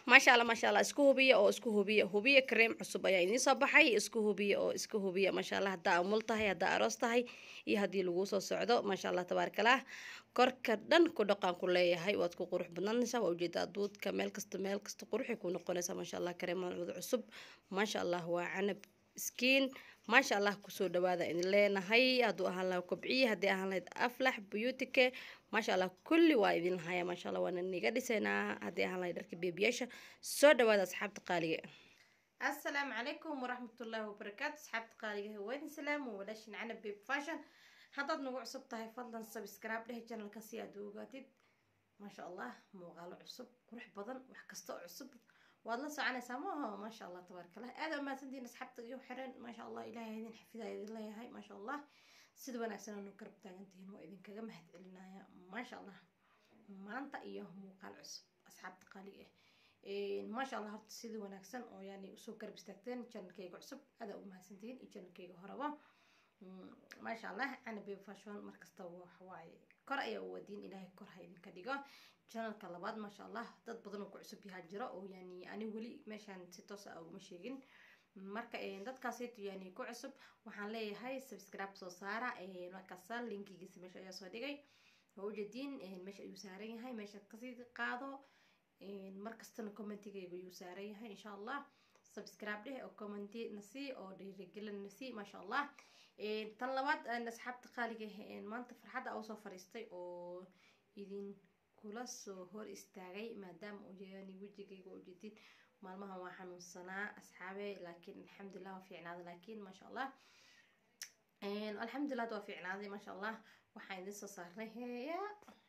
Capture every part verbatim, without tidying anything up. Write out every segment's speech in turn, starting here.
maasha allah maasha allah isku hubiya oo isku hubiya hubiya kareem cusub ayaa idiin soo baxay isku hubiya oo isku hubiya maasha allah haddaa umul tahay haddaa aroos tahay iyo haddii lagu soo socdo maasha allah tabaarakalah korka dhan ku dhaqan ku leeyahay waad ku qurux badnaanaysaa waa ujeedaa duudka meel kasta meel kasta quruxay ku noqonaysaa maasha allah kareeman cusub maasha allah waa canab skin maasha allah kusoo dhawaada idin leenahay hadduu ahaan lahaa kobciye haddii ahaan lahayd aflax beautyke maasha allah kulli waa idin lahaya maasha allah waana niga dhisaynaa haddii ahaan lahayd dharka beebiyaasha soo dhawaada asxaabta qaaliga assalaamu calaykum waraxmatullaahi wabarakaatu asxaabta qaaliga haween salaam walaashin canab baby fashion haddaad nagu cusub tahay fadlan subscribe dheh channelka si aad u ogaatid maasha allah muuqaalo cusub qurux badan wax kasta oo cusub waad la soconaysaa maaha maasha allah tabaarakalah aad u mahadsantihiin asxaabta iyo xiran maasha allah ilaahay idin xafidaa idin leeyahay maasha allah sida wanaagsan aanu garab taagantihiin waa idinkaga mahad celinaya maasha allah maanta iyo muuqaal cusub asxaabta qaaliga ah maasha allah horta sida wanaagsan oo yani usoo garab istaagteen channelkayga cusub aad u mahadsantihiin iyo channelkayga horeba maasha allah canab baby fashion markasta wax waaye kor ayaa u wadiin ilaahay kor ha idinka dhigo channelka labaad maasha allah dad badan oo ku cusub yahay jiro oo yani ani weli meeshaan si toos ah uguma sheegin marka dadkaasaytu yani ku cusub waxaan leeyahay subscribe soo saara markaasa linkigiisa meesha ayaa soo dhigay waa ujeediin meesha ayuu saaran yahay meesha kasii qaado markastana commentigayga ayuu saaran yahay insha allah subscribe dheh oo commenti nasii oo dhiirigelin nasii maasha allah tan labaad asxaabta qaaliga maanta farxadda usoo fariistay oo idin kula soo hor istaagay maadaama uu yani wejigayga ujeedin maalmahan waa xanuunsanaa asxaabe laakiin alxamdulilah waa fiicnaaday laakiin maasha allah alxamdulilah waa fiicnaaday maasha allah waxaan idin soo saarnay heya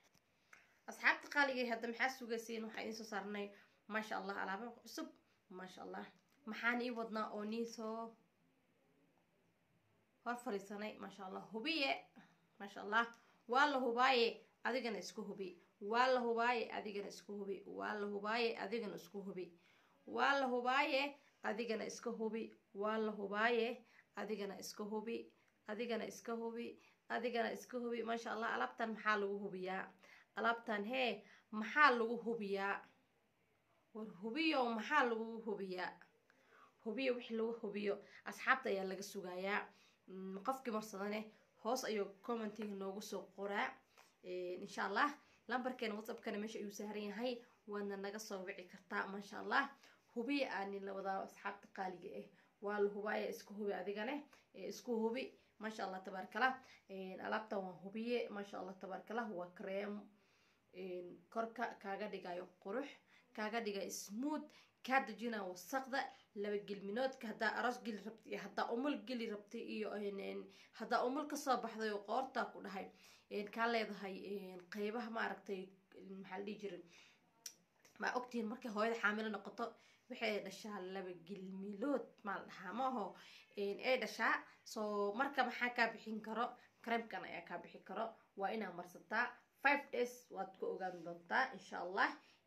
asxaabta qaaliga hadda maxaa sugaysiin waxaan idin soo saarnay maasha allah alaabo cusub maasha allah maxaan ii wadnaa oo nii soo hor fariisanay maasha allah hubiye maasha allah waa la hubaaye adigana isku hubi waa la hubaaye adigana isku hubi waa la hubaaye adigana isku hubi waa la hubaaye adigana iska hubi waa la hubaaye adigana iska hubi adigana iska hubi adigana iska hubi maasha allah alaabtan maxaa lagu hubiyaa alaabtan hee maxaa lagu hubiyaa war hubiyo maxaa lagu hubiyaa hubiyo wixii lagu hubiyo asxaabta ayaa laga sugayaa qofkii marsadane hoos ayuu commentiga noogu soo qoraa insha allah lambarkeena whatsappkana meesha ayuu saaran yahay waadna naga soo wici kartaa maasha allah hubiya aani la wadaa asxaabta qaaliga ah waa la hubaaya isku hubi adigane isku hubi maasha allah tabaarakalah alaabtan waa hubiye maasha allah tabaarakalah waa cream korka kaaga dhigayo qurux kaaga dhigayo smooth kaa dejinaa wasaqda laba gelminoodka haddaa aroos geli rabtay iyo haddaa umul geli rabtay iyo haddaa umul kasoo baxday oo qoortaa ku dhahay kaa leedahay qeybaha maaragtay maxaa la dhihi jiray ma ogtihiin markay hooyada xaamilo noqoto waxay dhashaa laba gelmilood maa la dhahaa ma aho ay dhashaa soo marka maxaa kaa bixin karo creamkan ayaa kaa bixin karo waa inaa marsataa five days waad ku ogaan doontaa insha allah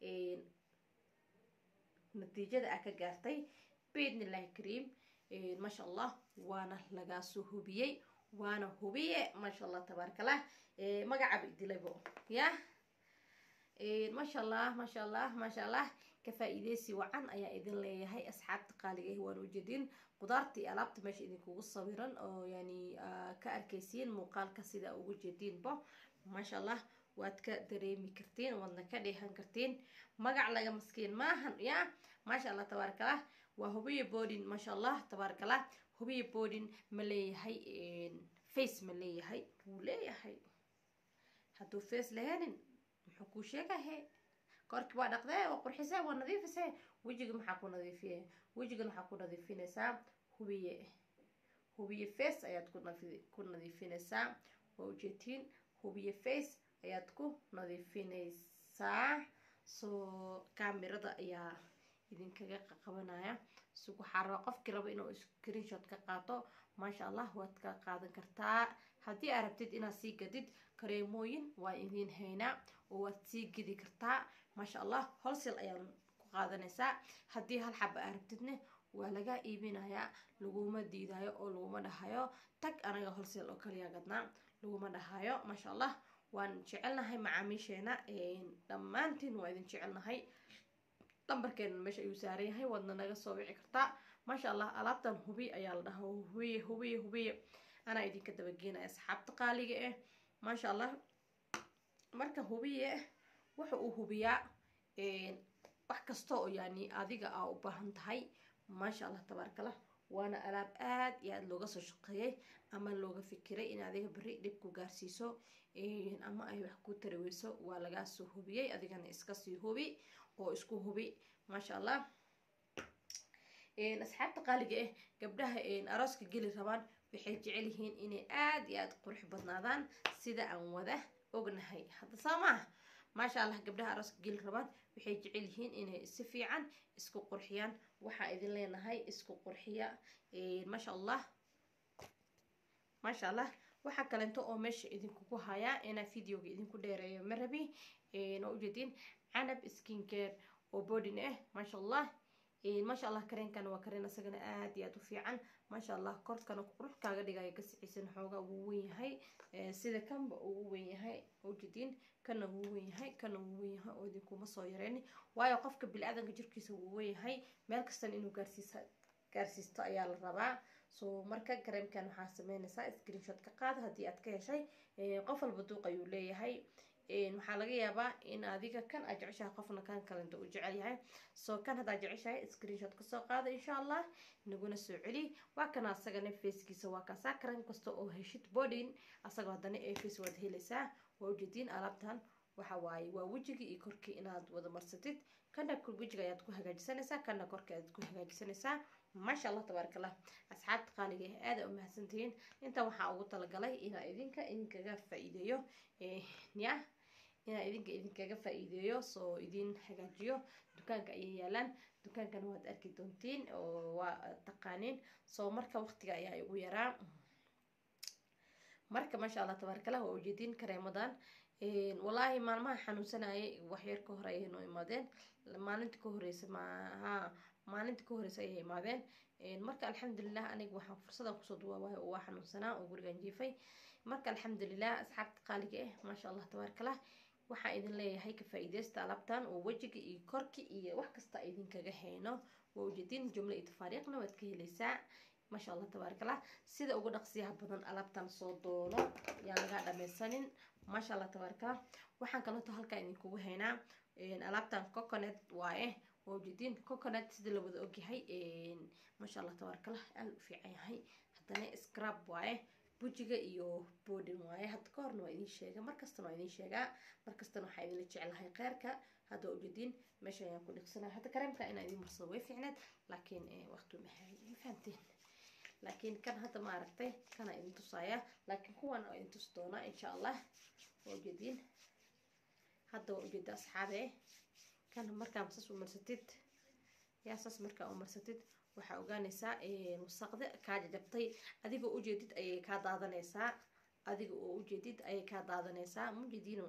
natiijada aa ka gaartay biidnillahi kariim maasha allah waana lagaa soo hubiyey waana hubiye maasha allah tabaarakalah magacaba idilabo ya maasha allah maasha allah maasha allah ka faa'iideysi wacan ayaa idin leeyahay asxaabta qaaliga ah waan ujeedin qudaarta iyo alaabta meesha idinkugu sawiran oo yani ka arkaysiin muuqaalka sida ugu jeediinba maasha allah waad ka dareemi kartiin waadna ka dheehan kartiin magac laga maskiin maahan ya maasha allah tabaarakalah waa hubiye boodin maasha allah tabaarakalah hubiye boodin ma leeyahay face ma leeyahay wuu leeyahay hadduu face laheenin muxuu kuu sheegahe korkii waa dhaqdee waa qurxisee waa nadiifisee wejiga maxaa ku nadiifiye wejigan waxaa ku nadiifinaysaa hubiye hubiye face ayaad ku nadiifinaysaa waa ujeedtiin hubiye face ayaad ku nadiifinaysaa soo kaamirada ayaa idinkaga qabanaya si waxaa raba qofkii raba inuu screenshot ka qaato maasha allah waad ka qaadan kartaa haddii aad rabtid inaad sii gadid kareemooyin waa idin haynaa oo waad sii gedi kartaa maasha allah wholesale ayaan ku qaadanaysaa haddii hal xaba aad rabtidne waa laga iibinayaa laguma diidayo oo laguma dhahayo tag anaga wholesale oo kaliya gadnaa laguma dhahayo maasha allah waan jecelnahay macaamiisheena dhammaantiin waa idin jecelnahay lambarkeena meesha ayuu saaran yahay waadna naga soo wici kartaa maasha allah alaabtan hubi ayaa la dhahaa hubiye hubiye hubiye anaa idinka dabageenaya asxaabta qaaliga eh maasha allah marka hubiye waxa uu hubiyaa wax kasta oo yani adiga aa u baahan tahay maasha allah tabaarakallah waana alaab aad iyo aad looga soo shaqeeyay ama looga fikiray in adiga bari dhib ku gaarsiiso ama ay wax ku tarweyso waa laga soo hubiyay adigana iska sii hubi oo isku hubi maasha allah asxaabta qaaliga ah gabdhaha arooska geli rabaan waxay jecel yihiin inay aad iyo aad qurux badnaadaan sida aan wada ognahay hadda saamaah maasha allah gabdhaha arooska geli rabaan waxay jecel yihiin inay si fiican isku qurxiyaan waxa idin leenahay isku qurxiya maasha allah maasha allah waxa kalento oo meesha idinkugu hayaa inaa videoga idinku dheereeyo ma rabi oo ujeedin canab skin care oo bodin ah maasha allah maasha allah kareenkan waa kareen asagana aad iyo aad u fiican maasha allah korkana qurux kaaga dhigaya gasiciisan xoogaa uu weyn yahay sida kanba uu weyn yahay ujeedin kana uu weyn yahay kana uu weyn yahay oo idinkuma soo yareen waayo qofka bini'aadanka jirkiisa uu weyn yahay meel kastan inuu gaarsiisa gaarsiisto ayaa la rabaa so marka kareemkan waxaa sameynaysaa screenshot ka qaad haddii aad ka heshay qof walba duuq ayuu leeyahay waxaa laga yaabaa in adiga kan aad jeceshahay qofna kan kalenta uu jecel yahay so kan haddaad jeceshahay screenshot kasoo qaada insha allah naguna soo celi waa kana asagana facekiisa waa kaasaa kareem kasta oo heshid bodin asagoo haddana ee face waad helaysaa waa ujeediin alaabtan waxa waaye waa wejigii iyo korkii inaad wada marsatid kana wejiga ayaad ku hagaajisanaysaa kana korka ayaad ku hagaajisanaysaa maasha allah tabaarakallah asxaabta qaaliga ah aad u mahadsantihiin inta waxaa ugu talagalay inaa idinka idinkaga faa'iideeyo ya inaa idinka idinkaga faa'iideeyo soo idin hagaajiyo dukaanka ayay yaalaan dukaankana waad arki doontiin oo waa taqaaniin soo marka waqtiga ayaa ugu yaraa marka maasha allah tabaarakallah waa ujeedin kareemadan والله ما ما حنوسناي وحير كهري إنه إمادين ما ننت كهري سما ها ما ننت كهري سي إمادين مرك الحمد لله أنا وحن فرصة قصد وحنوسنا وقرجان جيفي مرك الحمد لله أصحاب قالك إيه ما شاء الله تبارك الله waxa idin leeyahay ka faa'iideysta alaabtan oo wajiga iyo korki iyo wax kasta idin kaga heeno waa ujeedin jumla iyo tafaariiqna waad ka helaysaa ما شاء الله تبارك الله سيدا ugu dhaqsiyaha badan alaabtan soo doono yaa laga dhameysanin ما شاء الله تبارك الله waxaan kala halka idin kugu heynaa een alaabtan coconut waaye oo jidin coconut sida la wada ogyahay een ما شاء الله تبارك الله aad u fiican yahay hadana scrub waaye bujiga iyo bodin waaye had ka horna waa idin sheega markastana waa idin sheegaa markastana waxa idin jecelahay qeyrka hada u jidin meesha ayaan ku dhigsanaa hada kareemka in idin marsado way fiicneed laakiin waqti ma hayo fahamteen لكن كان هذا ما عرفته كان إنتو صايا لكن هو أنا إنتو ستونا إن شاء الله موجودين هذا وجود أصحابه كان مركب مسس ومرستيد يا أساس مركب ومرستيد وحوجا نساء مستقد كاد جبتي أديك وجدت أي كاد هذا نساء أديك وجدت أي كاد هذا نساء موجودينه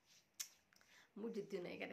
موجودين أي كده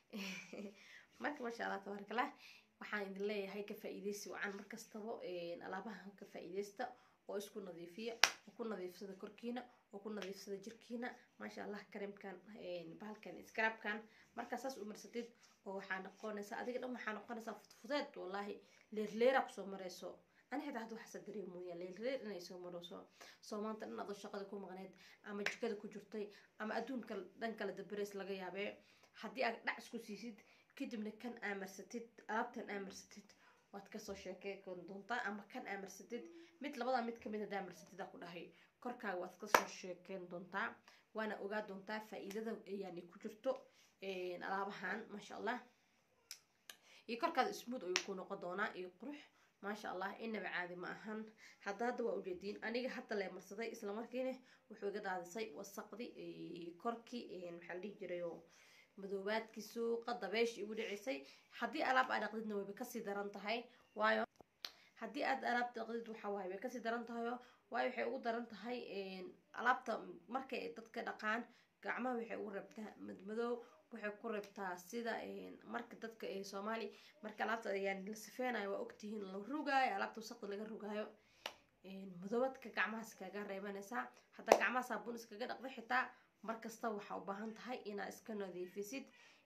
مركب ما شاء الله تبارك الله waxaan idin leeyahay ka faa'iideysi wacan markastaba een alaabaha ka faa'iideysta oo isku nadiifiya oo ku nadiifsada korkiina oo ku nadiifsada jirkiina ma sha Allah kareemkan een bahalkan scrubkan marka saas u marsatid oo waxa noqonaysa adiga dhan waxa noqonaysa fududeed wallahi leer leer ku soo mareyso ani hada hada waxa dareemoya leer leer inay soo mareyso soo maanta inaad shaqada ku maqneed ama jikada ku jirtay ama adduunka dhan kala dabareys laga yaabay hadii aad dhac isku siisid kadibna kan aamersatid alaabtan aamersatid waad ka soo sheekeysan doontaa ama kan aamersatid mid labada mid kamid ah aamersatid ku dhahay korkaaga waad ka soo sheekeyn doontaa waana ogaa doontaa faa'iidada yani ku jirto een alaabahan ma sha Allah iyo korkaada smooth ayuu ku noqon doonaa iyo qurux ما شاء الله إنه عادي ما أهن حتى هذا وجدين أنا حتى لما مرصدي إسلام مركينه وحوجد هذا الشيء والسقدي كركي محلي جريو مذوبات كسوق الضبيش يقول عيسى حدي ألعب أنا قدنا وبكسي درنت هاي وايو حدي أد ألعب تقدر وحواي بكسي درنت هاي وايو حيقول درنت هاي ألعب مركي تذكر قان قعمة وحيقول ربتها مدمدو waxay ku reebtaa sida een marka dadka ee Soomaali marka alaabta yani la sifeenayo waa ogtihiin la rugaayo alaabta wasaqda laga rugaayo een madowdka gacmahaas kaga reebanaysa hatta gacmaha saabuun iskaga dhaqdo xitaa markasta waxa u baahan tahay inaad iska nadiifisid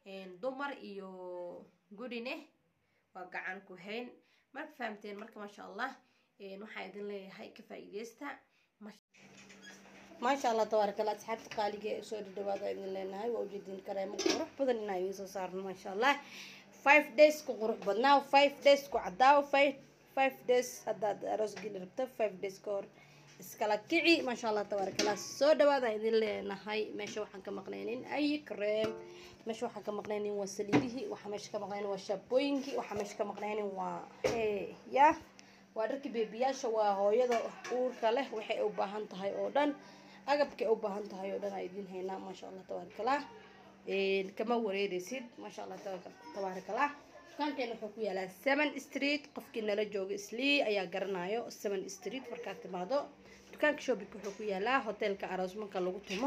dumar iyo gurine waa gacan ku hayn marka fahamteen marka maasha allah waxaa idin leeyahay ka faa'iideysta maasha allah tabaaraka allah asxaabta qaaliga ee soo dhawaada idin leenahay waa ujeedin kareemo qurux badan inaan idiin soo saarno maasha allah five days ku qurux badnaa five days ku cadaaw five five days haddaad aroos geli rabto five days ka hor iskala kici maasha allah tabaaraka allah soo dhawaada idin leenahay meesha waxaan ka maqnaynin ay kareem meesha waxaan ka maqnaynin waa saliidihii waxaa meesha ka maqnaynin waa shaabooyinkii waxaa meesha ka maqnaynin waa ya waa dharkii beebiyaasha waa hooyada uurka leh waxay u baahan tahay oo dhan agabkay u baahan tahay oo dhan ay idin haynaa maasha allah tabaaraka allah kama wareereysid maasha allah tabaaraka allah dukaankeena wuxuu ku yaalaa seven street qofkii nala jooga islii ayaa garanayo seven street markaad timaado dukaanka shopping wuxuu ku yaalaa hotelka aroosmanka lagu tumo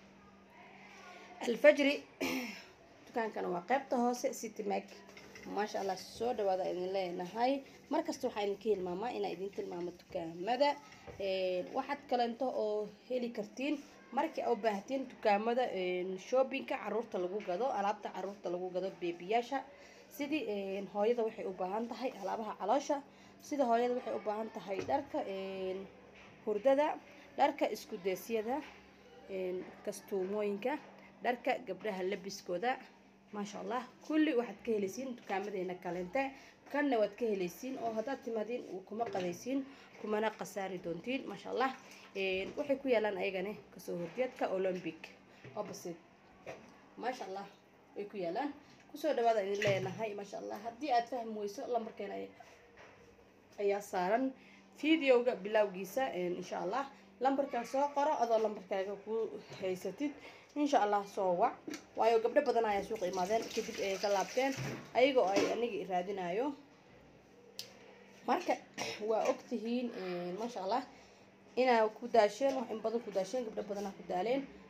alfajri dukaankana waa qaybta hoose city mac maasha allah soo dhawaada idin leenahay markasta waxaa idinka hilmaamaa inaa idin tilmaamo dukaamada waxaad kalento oo heli kartiin markii u baahatiin dukaamada shoppingka caruurta lagu gado alaabta caruurta lagu gado beebiyaasha sidii hooyada waxay u baahan tahay alaabaha caloosha sida hooyada waxay u baahan tahay dharka hurdada dharka isku deesyada kastuumooyinka dharka gabdhaha labiskooda maasha allah kulli waxaad ka helaysiin dukaamadeyna kalente kanna waad ka helaysiin oo haddaad timaadiin kuma qadaysiin kumana khasaari doontiin maasha allah waxay ku yaalaan ayagana kasoo horjeedka olympic opposite maasha allah way ku yaalaan kusoo dhawaada idin leenahay maasha allah haddii aad fahmi weyso lambarkeena ayaa saaran videoga bilowgiisa insha allah lambarkaa soo qoro adoo lambarkaaga ku haysatid insha allah soo wac waayo gabdho badan ayaa suuqa imaadeen kadib ay ka laabteen ayagoo ay aniga i raadinayo marka waa ogtihiin maasha allah inaa ku daasheen wax in badan ku daasheen gabdho badanaa ku daaleen